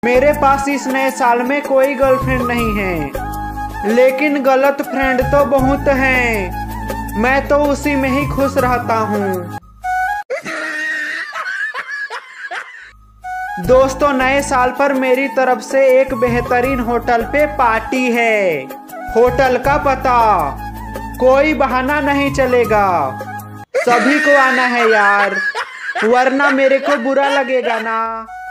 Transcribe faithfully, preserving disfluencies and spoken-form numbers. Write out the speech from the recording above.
मेरे पास इस नए साल में कोई गर्लफ्रेंड नहीं है, लेकिन गलत फ्रेंड तो बहुत हैं। मैं तो उसी में ही खुश रहता हूँ। दोस्तों, नए साल पर मेरी तरफ से एक बेहतरीन होटल पे पार्टी है। होटल का पता, कोई बहाना नहीं चलेगा, सभी को आना है यार, वरना मेरे को बुरा लगेगा ना।